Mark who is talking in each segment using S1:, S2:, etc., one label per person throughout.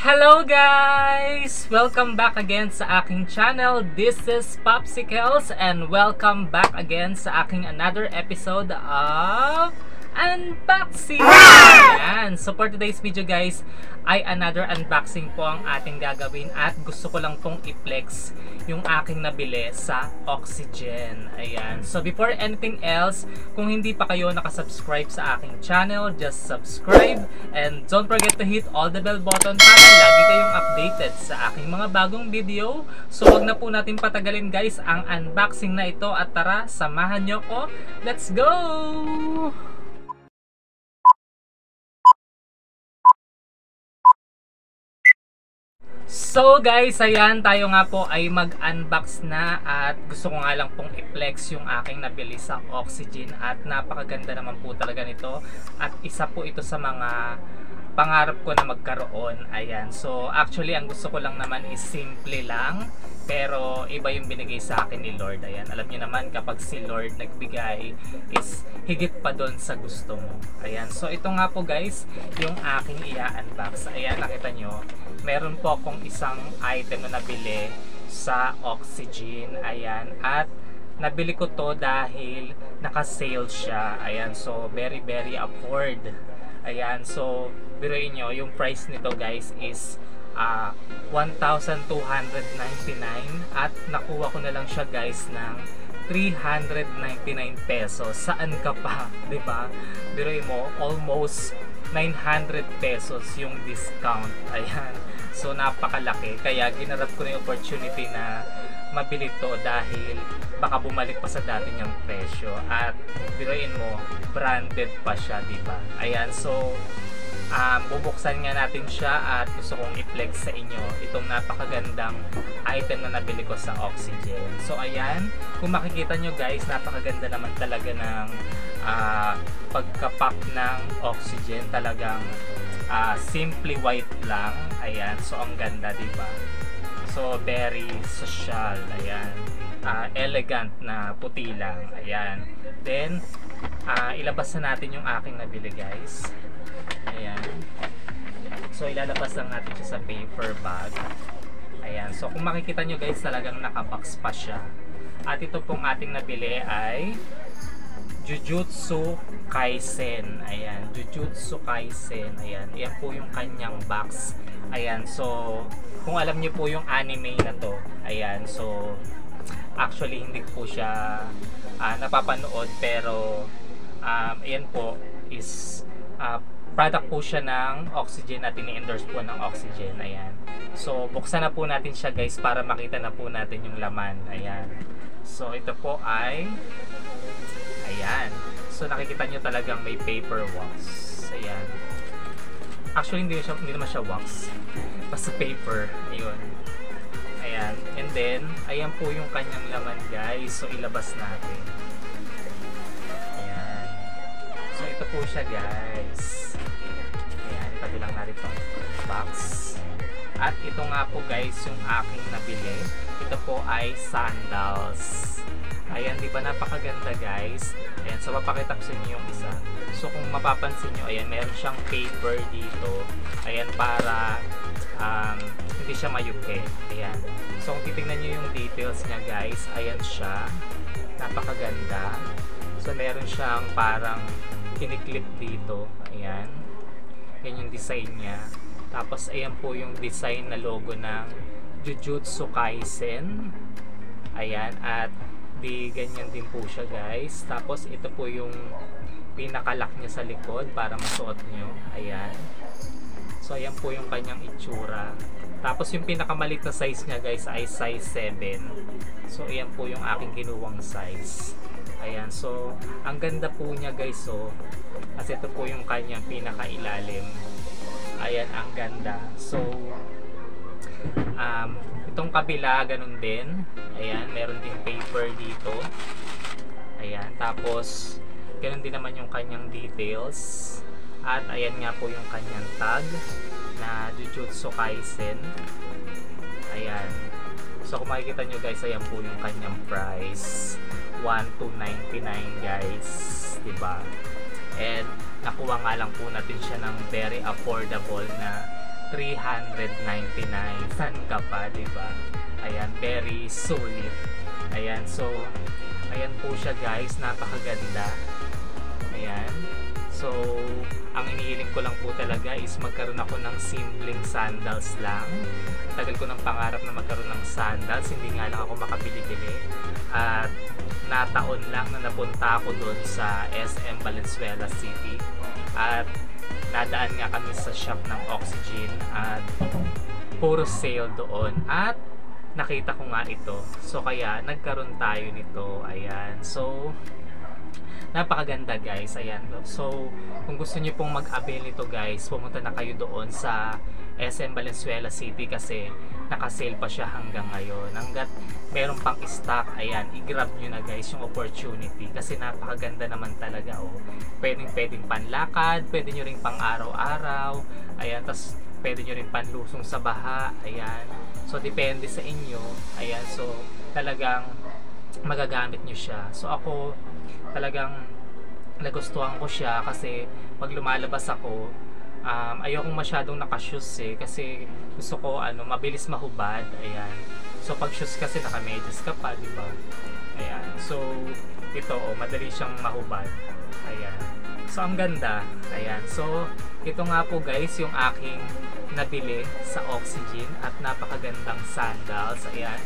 S1: Hello guys! Welcome back again sa aking channel. This is Popsicles and welcome back again sa aking another episode of unboxing! Ayan. So for today's video guys, ay another unboxing po ang ating gagawin at gusto ko lang pong i-flex yung aking nabili sa Oxygen. Ayan. So before anything else, kung hindi pa kayo nakasubscribe sa aking channel, just subscribe and don't forget to hit all the bell button para lagi kayong updated sa aking mga bagong video. So wag na po natin patagalin guys ang unboxing na ito at tara, samahan nyo ko. Let's go! So guys, ayan, tayo nga po ay mag-unbox na at gusto ko nga lang pong i-flex yung aking nabili sa Oxygen at napakaganda naman po talaga nito at isa po ito sa mga pangarap ko na magkaroon. Ayan, so actually ang gusto ko lang naman is simple lang pero iba yung binigay sa akin ni Lord. Ayan, alam niyo naman kapag si Lord nagbigay is higit pa doon sa gusto mo. Ayan, so ito nga po guys yung aking i-unbox. Ayan, nakita nyo meron po akong isang item na nabili sa Oxygen. Ayan, at nabili ko to dahil naka-sale siya. Ayan, so very afford. Ayan, so biruin nyo, yung price nito guys is 1,299 at nakuha ko na lang siya guys ng 399 pesos. Saan ka pa, 'di ba? Biruin mo, almost 900 pesos yung discount. Ayan. So napakalaki. Kaya ginarap ko na yung opportunity na mabili to dahil baka bumalik pa sa dati niyang presyo. At biruin mo, branded pa siya, diba? Ayan. So bubuksan nga natin siya at gusto kong i-flex sa inyo itong napakagandang item na nabili ko sa Oxygen. So ayan, kung makikita nyo guys, napakaganda naman talaga ng pagkapak ng Oxygen. Talagang simply white lang. Ayan, so ang ganda, diba? So very social. Ayan, elegant na puti lang. Ayan, then ilabas na natin yung aking nabili guys. Ayan, so ilalabas lang natin siya sa paper bag. Ayan, so kung makikita nyo guys, talagang nakabox pa siya. At ito pong ating nabili ay Jujutsu Kaisen. Ayan, Jujutsu Kaisen. Ayan, yan po yung kanyang box. Ayan, so kung alam niyo po yung anime na to, ayan, so actually hindi po siya napapanood pero ayan po is product po siya ng Oxygen at ini-endorse po ng Oxygen. Ayan, so buksan na po natin siya guys para makita na po natin yung laman. Ayan, so ito po ay ayan, so nakikita nyo talagang may paper wax. Ayan, actually hindi naman siya wax, basta paper. Ayun, ayan, and then ayan po yung kanyang laman guys. So ilabas natin. Ayan, so ito po siya guys. Ayan, itabi lang natin itong box. At ito nga po guys yung aking nabili. Ito po ay sandals. Ayan, di ba napakaganda guys? Ayan, so papakita ko sa inyo yung isa. So kung mapapansin nyo, ayan, meron siyang paper dito. Ayan, para hindi siya mayupi. Ayan, so kung titignan nyo yung details niya guys, ayan siya, napakaganda. So meron siyang parang kiniklip dito. Ayan, yan yung design niya. Tapos ayan po yung design na logo ng Jujutsu Kaisen. Ayan, at di ganyan din po siya guys. Tapos ito po yung pinakalock niya sa likod para masuot nyo. Ayan, so ayan po yung kanyang itsura. Tapos yung pinakamalit na size niya guys ay size 7. So ayan po yung aking kinuwang size. Ayan, so ang ganda po niya guys. So kasi ito po yung kanyang pinakailalim. Ayan, ang ganda. So itong kabila ganun din. Ayan, meron din paper dito. Ayan, tapos ganun din naman yung kanyang details. At ayan nga po yung kanyang tag na Jujutsu Kaisen. Ayan, so kung makikita nyo guys, ayan po yung kanyang price, 1,299 guys, diba? And nakuha nga lang po natin siya ng very affordable na 399. San ka pa, diba? Ayan, very solid. Ayan, so ayan po siya guys, napakaganda. Ayan. So, ang inihiling ko lang po talaga is magkaroon ako ng simpleng sandals lang. Tagal ko ng pangarap na magkaroon ng sandals, hindi nga lang ako makabili-bili. At nataon lang na napunta ako doon sa SM Valenzuela City. At nadaan nga kami sa shop ng Oxygen at puro sale doon. At nakita ko nga ito. So, kaya nagkaroon tayo nito. Ayan. So, napakaganda guys. Ayan. So, kung gusto niyo pong mag-avail nito guys, pumunta na kayo doon sa SM Valenzuela City kasi naka-sale pa siya hanggang ngayon. Hanggat meron pang stock, ayan, i-grab nyo na guys yung opportunity kasi napakaganda naman talaga. Oh. Pwedeng panlakad, pwede nyo rin pang araw-araw. Ayan, tas pwede nyo rin panlusong sa baha. Ayan. So, depende sa inyo. Ayan, so talagang magagamit nyo siya. So, ako talagang nagustuhan ko siya kasi pag lumalabas ako, ayokong masyadong naka-shoes kasi gusto ko mabilis mahubad. Ayan. So pag shoes kasi naka-medyas ka pa, di ba? Ayan. So ito madali siyang mahubad. Ayan. So ang ganda. Ayan. So ito nga po guys yung aking nabili sa Oxygen at napakagandang sandals. Ayan.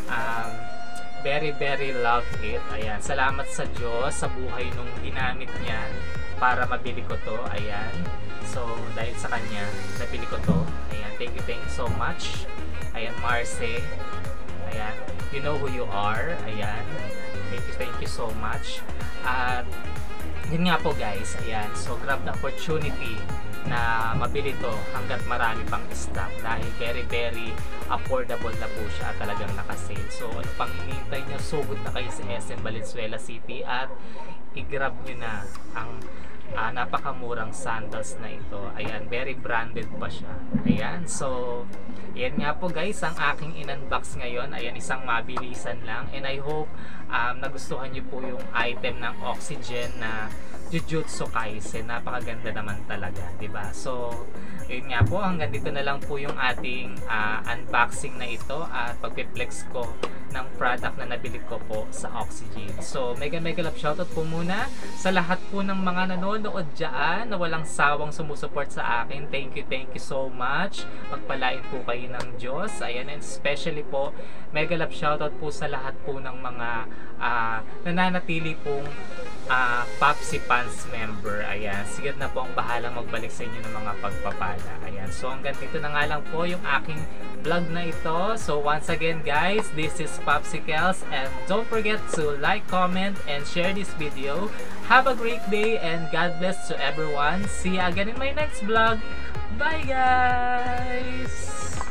S1: Very love it. Ayan. Salamat sa Diyos sa buhay nung ginamit niya para mabili ko to. Ayan. So, dahil sa kanya, nabili ko to. Ayan. Thank you so much. Ayan, Marce. Ayan. You know who you are. Ayan. Thank you so much. At, yun nga po guys. Ayan. So, grab the opportunity na mabili to hanggat marami pang stock dahil very affordable na po siya at talagang nakasale. So ano pang hinihintay nyo, sugod na kayo sa SM Valenzuela City at i-grab nyo na ang napakamurang sandals na ito. Ayan, very branded pa siya. Ayan, so yan nga po guys ang aking in-unbox ngayon. Ayan, isang mabilisan lang and I hope nagustuhan nyo po yung item ng Oxygen na Jujutsu Kaisen. Napakaganda naman talaga, diba? So, yun nga po, hanggang dito na lang po yung ating unboxing na ito at pagpiplex ko ng product na nabili ko po sa Oxygen. So, mega love shoutout po muna sa lahat po ng mga nanonood dyan na walang sawang sumusuport sa akin. Thank you so much. Pagpalain po kayo ng Diyos. Ayan, and especially po, mega love shoutout po sa lahat po ng mga nananatili pong Popsi Fans member. Ayan, sigad na po ang bahalang magbalik sa inyo ng mga pagpapala. Ayan, so hanggang dito na nga lang po yung aking vlog na ito. So once again guys, this is Popsicles and don't forget to like, comment, and share this video. Have a great day and God bless to everyone. See you again in my next vlog. Bye guys!